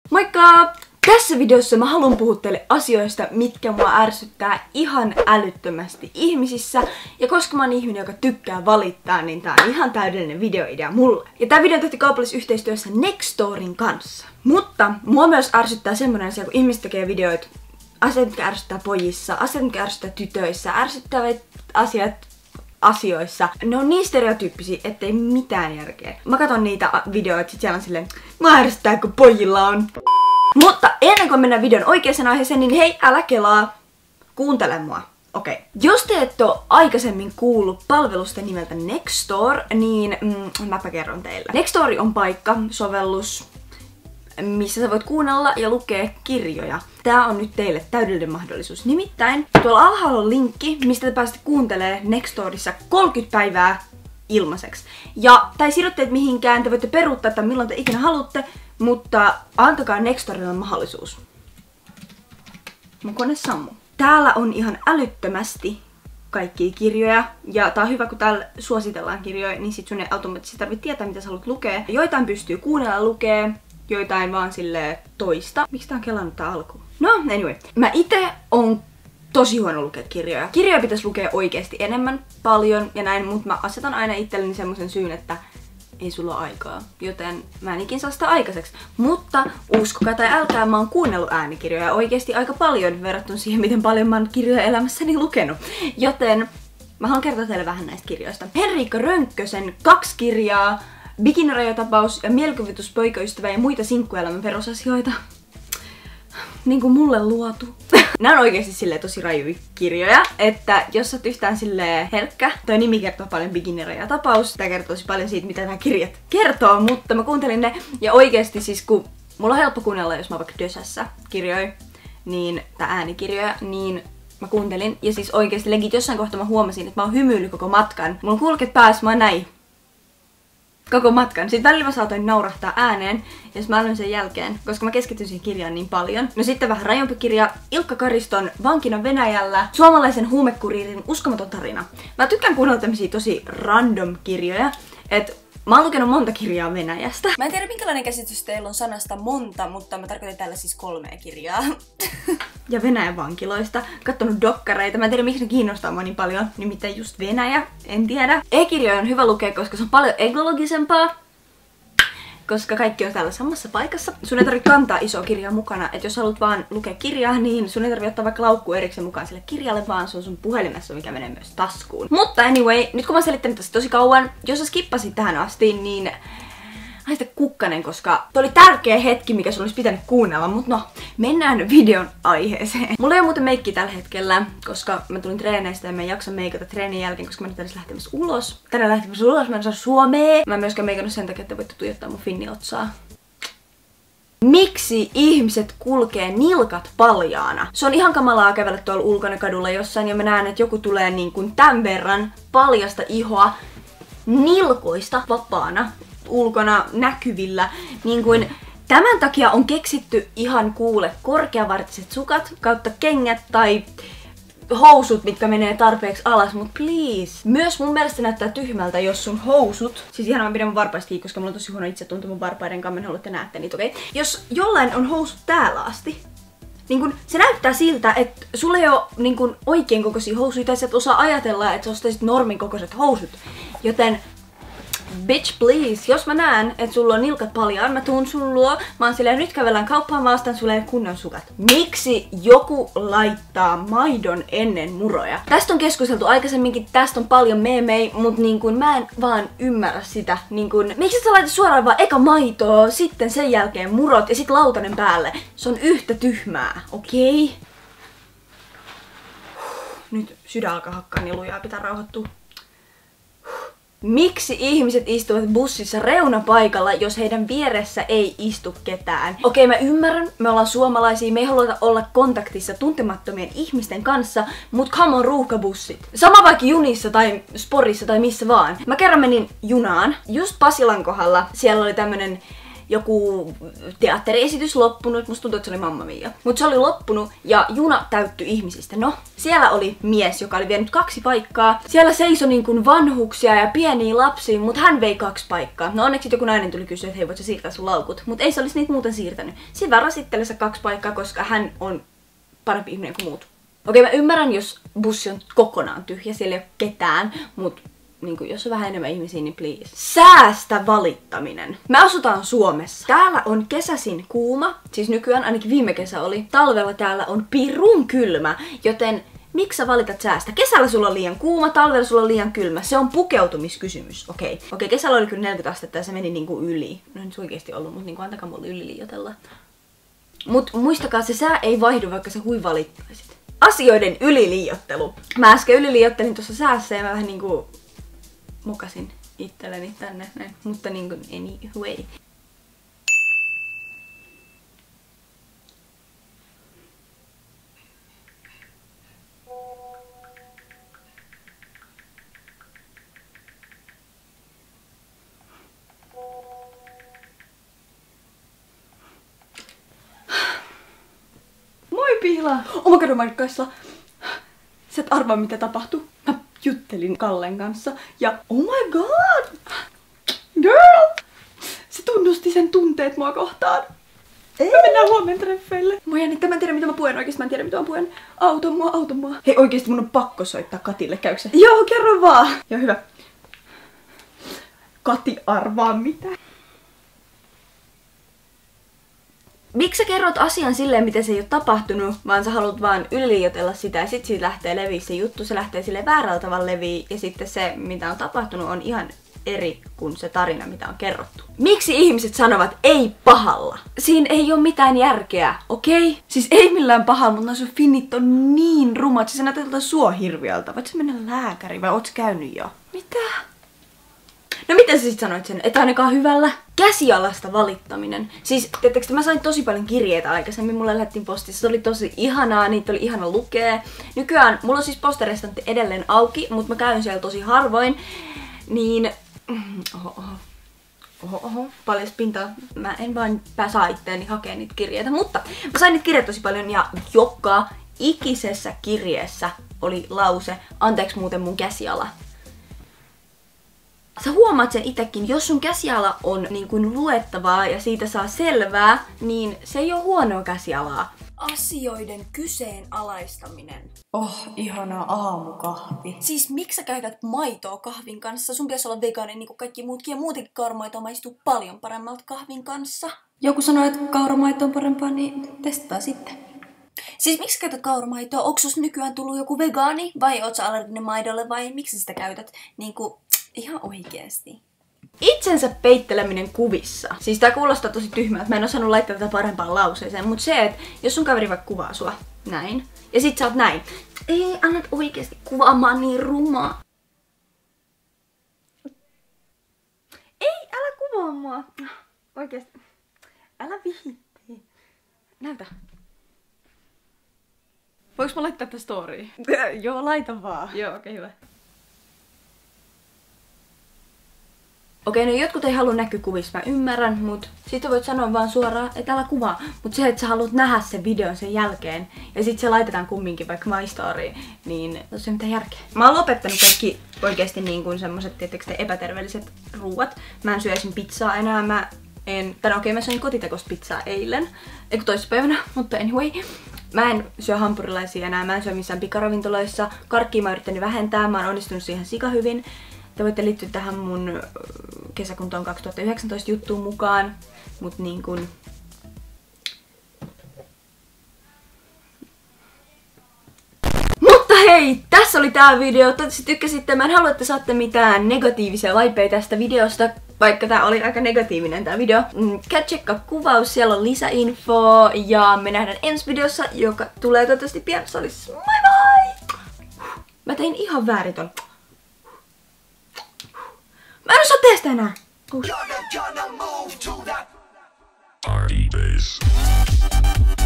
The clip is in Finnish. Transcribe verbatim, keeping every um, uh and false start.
Moikka! Tässä videossa mä haluan puhua teille asioista, mitkä mua ärsyttää ihan älyttömästi ihmisissä. Ja koska mä oon ihminen, joka tykkää valittaa, niin tää on ihan täydellinen videoidea mulle. Ja tää video tehty kaupallisessa yhteistyössä Nextorin kanssa. Mutta mua myös ärsyttää semmonen asia, kun ihmiset tekee videoita, asiat, mitkä ärsyttää pojissa, asiat, mitkä ärsyttää tytöissä, ärsyttävät asiat asioissa. Ne on niin stereotyyppisiä, ettei mitään järkeä. Mä katon niitä videoita, sit siellä on silleen, mä ärsyttää, kun pojilla on. Mutta ennen kuin mennään videon oikeaan aiheeseen, niin hei, älä kelaa, kuuntele mua. Okei. Okay. Jos te et oo aikaisemmin kuullut palvelusta nimeltä Nextor, niin mm, mäpä kerron teille. Nextori on paikka, sovellus, missä sä voit kuunnella ja lukea kirjoja. Tää on nyt teille täydellinen mahdollisuus. Nimittäin tuolla alhaalla on linkki, mistä te pääsette kuuntelemaan Nextorissa kolmekymmentä päivää ilmaiseksi. Ja tää ei sido teitä mihinkään, te voitte peruuttaa tämän milloin te ikinä haluatte, mutta antakaa Nextorille mahdollisuus. Mun kone sammuu. Täällä on ihan älyttömästi kaikkia kirjoja, ja tää on hyvä, kun täällä suositellaan kirjoja, niin sit sun ei automaattisesti tarvitse tietää, mitä sä haluat lukea. Joitain pystyy kuunnella lukea, joitain vaan silleen toista. Miksi tää on kelannut tää alkuun? No, anyway. Mä ite on tosi huono lukea kirjoja. Kirjoja pitäisi lukea oikeasti enemmän, paljon ja näin, mutta mä asetan aina itselleni semmoisen syyn, että ei sulla ole aikaa, joten mä en ikin saa sitä aikaiseksi. Mutta uskokaa tai älkää, mä oon kuunnellut äänikirjoja oikeasti aika paljon verrattuna siihen, miten paljon mä oon kirjoja elämässäni lukenut. Joten mä haluan kertoa teille vähän näistä kirjoista. Henriikka Rönkkösen kaksi kirjaa, Bikinirajatapaus ja Mielikuvitus, poikaystävä ja muita sinkkuelämän perusasioita. Niin kuin mulle luotu. Nämä on oikeesti silleen tosi rajuja kirjoja, että jos sä oot yhtään silleen herkkä, toi nimi kertoo paljon Bikinirajatapaus. Tää kertoo tosi paljon siitä, mitä nämä kirjat kertoo, mutta mä kuuntelin ne. Ja oikeesti siis kun mulla on helppo kuunnella, jos mä oon vaikka Dösässä kirjoja, niin, tai äänikirjoja, niin mä kuuntelin. Ja siis oikeesti legit jossain kohtaa mä huomasin, että mä oon hymyillyt koko matkan. Mulla on kulket päässä, mä oon näin. Koko matkan. Sitten välillä mä saatoin naurahtaa ääneen, ja mä aloin sen jälkeen, koska mä keskityin siihen kirjaan niin paljon. No sitten vähän rajumpi kirja, Ilkka Kariston Vankina Venäjällä, suomalaisen huumekuriirin uskomaton tarina. Mä tykkään kuunnella tämmösiä tosi random kirjoja, että mä oon lukenut monta kirjaa Venäjästä. Mä en tiedä minkälainen käsitys teillä on sanasta monta, mutta mä tarkoitan täällä siis kolmea kirjaa. Ja Venäjän vankiloista. Kattonut dokkareita. Mä en tiedä miksi ne kiinnostaa mua niin paljon. Nimittäin just Venäjä. En tiedä. E-kirjoja on hyvä lukea, koska se on paljon ekologisempaa. Koska kaikki on täällä samassa paikassa. Sun ei tarvitse kantaa isoa kirjaa mukana. Et jos haluat vaan lukea kirjaa, niin sun ei tarvitse ottaa vaikka laukku erikseen mukaan sille kirjalle, vaan se on sun puhelimessa, mikä menee myös taskuun. Mutta anyway, nyt kun mä oon selittänyt tästä tosi kauan, jos sä skippasit tähän asti, niin haista kukkanen, koska toi oli tärkeä hetki, mikä sun olisi pitänyt kuunnella, mutta no, mennään videon aiheeseen. Mulla ei ole muuten meikki tällä hetkellä, koska mä tulin treeneistä ja mä en jaksa meikata treenin jälkeen, koska mä nyt edes lähtemässä ulos. Tänään lähtemässä ulos, mä en saa Suomeen. Mä en myöskään meikannut sen takia, että voitte tuijottaa mun finniotsaa. Miksi ihmiset kulkee nilkat paljaana? Se on ihan kamalaa kävellä tuolla ulkona kadulla jossain ja mä näen, että joku tulee niin kuin tämän verran paljasta ihoa nilkoista vapaana ulkona näkyvillä, niin kuin tämän takia on keksitty ihan kuule korkeavartiset sukat kautta kengät tai housut, mitkä menee tarpeeksi alas, mut please. Myös mun mielestä näyttää tyhmältä, jos sun housut, siis ihan mä pidän mun varpaista kiinni, koska mulla on tosi huono itsetunto mun varpaiden kanssa, mä en halua, että näette niitä, okei? Okay? Jos jollain on housut täällä asti, niin kun se näyttää siltä, että sulla ei ole niin kun oikein kokoisia housuja, tai sä et osaa ajatella, että sä ostaisit normin kokoiset housut, joten bitch please, jos mä näen, että sulla on nilkat paljaan, mä tuun sun luo, mä oon silleen, nyt kävellään kauppaan, mä ostan sulle kunnon sukat. Miksi joku laittaa maidon ennen muroja? Tästä on keskusteltu aikaisemminkin, tästä on paljon meemei, mut niin kun mä en vaan ymmärrä sitä. Niin kun, miksi sä laitat suoraan vaan eka maitoa, sitten sen jälkeen murot ja sit lautanen päälle? Se on yhtä tyhmää, okei? Okay? Nyt sydän alkaa hakkaa niin lujaa, pitää rauhoittua. Miksi ihmiset istuvat bussissa reunapaikalla, jos heidän vieressä ei istu ketään? Okei, mä ymmärrän, me ollaan suomalaisia, me ei haluta olla kontaktissa tuntemattomien ihmisten kanssa, mut come on ruuhkabussit. Sama vaikka junissa tai sporissa tai missä vaan. Mä kerran menin junaan, just Pasilan kohdalla, siellä oli tämmönen joku teatteriesitys loppunut. Musta tuntuu, että se oli Mamma Mia. Mut se oli loppunut ja juna täyttyi ihmisistä. No, siellä oli mies, joka oli vienyt kaksi paikkaa. Siellä seisoi niin kuin vanhuksia ja pieniä lapsia, mut hän vei kaksi paikkaa. No onneksi joku nainen tuli kysyä, että hei, voit sä siirtää sun laukut. Mut ei se olisi niitä muuten siirtänyt. Siinä rasitteli se kaksi paikkaa, koska hän on parempi ihminen kuin muut. Okei, mä ymmärrän, jos bussi on kokonaan tyhjä, siellä ei ole ketään, mut niin kuin, jos on vähän enemmän ihmisiä, niin please. Säästä valittaminen. Me asutaan Suomessa. Täällä on kesäsin kuuma, siis nykyään ainakin viime kesä oli. Talvella täällä on pirun kylmä, joten miksi sä valitat säästä? Kesällä sulla on liian kuuma, talvella sulla on liian kylmä. Se on pukeutumiskysymys, okei. Okay. Okei, okay, kesällä oli kyllä neljäkymmentä astetta ja se meni niinku yli. No ei se oikeesti ollut, mutta niinku antakaa mulle yli liioitella. Mut muistakaa, se sää ei vaihdu, vaikka sä hui valittaisit. Asioiden yliliiottelu. Mä äsken yliliiottelin tuossa säässä ja mä vähän niinku mukasin itselleni tänne näin. Mutta niinku anyway. Pihla. Oh my god, oh my god, Sä et arvaa mitä tapahtui. Mä juttelin Kallen kanssa ja oh my god! Girl! Se tunnusti sen tunteet mua kohtaan. Ei. Me mennään huomenna treffeille. Mua jännittää, mä en tiedä mitä mä puen oikeesti, mä en tiedä mitä mä puen. Auto mua, auto mua. Hei oikeesti mun on pakko soittaa Katille, käykö se? Joo, kerro vaan. Joo, hyvä. Kati arvaa mitä. Miksi sä kerrot asian silleen, miten se ei ole tapahtunut, vaan sä haluat vaan yliliioitella sitä ja sit siitä lähtee leviä se juttu, se lähtee sille väärällä tavalla leviä ja sitten se, mitä on tapahtunut, on ihan eri kuin se tarina, mitä on kerrottu. Miksi ihmiset sanovat ei pahalla? Siinä ei ole mitään järkeä, okei? Okay? Siis ei millään pahalla, mutta sun finnit on niin rumat, siis sä näytät jotain suohirviöltä. Voit sä mennä lääkäriin vai oot sä käynyt jo? Mitä? No miten sä sit sanoit sen? Et ainakaan hyvällä? Käsialasta valittaminen. Siis, tiedättekö, mä sain tosi paljon kirjeitä aikaisemmin, mulle lähettiin postissa, se oli tosi ihanaa, niitä oli ihana lukea. Nykyään, mulla on siis posterestantti edelleen auki, mutta mä käyn siellä tosi harvoin, niin... Oho, oho. Oho, oho, paljon pintaa. Mä en vaan saa itteeni hakea niitä kirjeitä, mutta mä sain niitä kirjeitä tosi paljon ja joka ikisessä kirjeessä oli lause, anteeksi muuten mun käsiala. Sä huomaat sen itekin, jos sun käsiala on niin kuin luettavaa ja siitä saa selvää, niin se ei ole huonoa käsialaa. Asioiden kyseenalaistaminen. Oh, ihana aamukahvi. Siis miksi sä käytät maitoa kahvin kanssa? Sun pitäisi olla vegaani niin kuin kaikki muutkin ja muutenkin kauramaito maistuu paljon paremmalta kahvin kanssa. Joku sanoi, että kauramaito on parempaa, niin testataan sitten. Siis miksi sä käytät kauramaitoa? Onko sus nykyään tullut joku vegaani? Vai oot sä allerginen maidolle? Vai miksi sä sitä käytät niinku ihan oikeesti? Itsensä peitteleminen kuvissa. Siis tää kuulostaa tosi tyhmältä. Mä en osannut laittaa tätä parempaan lauseeseen. Mut se, että jos sun kaveri vaikka kuvaa sua näin. Ja sit sä oot näin. Ei, annat oikeesti kuvaamaan niin rumaa. Ei, älä kuvaa mua. Oikeesti. Älä vihitti. Näytä. Voinko mä laittaa tätä storyin? Joo, laita vaan. Joo, okei, okay, hyvä. Okei, okay, no jotkut ei halua näkyä kuvissa, mä ymmärrän, mut sit voit sanoa vaan suoraan, että älä kuvaa. Mut se, että sä haluat nähdä sen videon sen jälkeen, ja sit se laitetaan kumminkin vaikka my story, niin tossa ei mitään järkeä. Mä oon lopettanut kaikki oikeesti niin kuin semmoset, tietysti epäterveelliset ruuat. Mä en syöisin pizzaa enää, mä en... Tai okei, okay, mä söin kotitekosta pizzaa eilen, eikö toissapäivänä, mutta anyway. Mä en syö hampurilaisia enää, mä en syö missään pikaravintoloissa. Karkkia mä oon yrittänyt vähentää, mä oon onnistunut siihen sika hyvin. Te voitte liittyä tähän mun kesäkuntoon kaksituhattayhdeksäntoista juttuun mukaan. Mut niin kun... Mutta hei! Tässä oli tää video. Toivottavasti tykkäsitte. Mä en halua, että saatte mitään negatiivisia vibeja tästä videosta. Vaikka tää oli aika negatiivinen tää video. Käy tsekkaa kuvaus, siellä on lisäinfoa. Ja me nähdään ensi videossa, joka tulee toivottavasti pian. Se olisi moi moi! Mä tein ihan väärin ton. Mä en osaa tehdä sitä enää. Uh.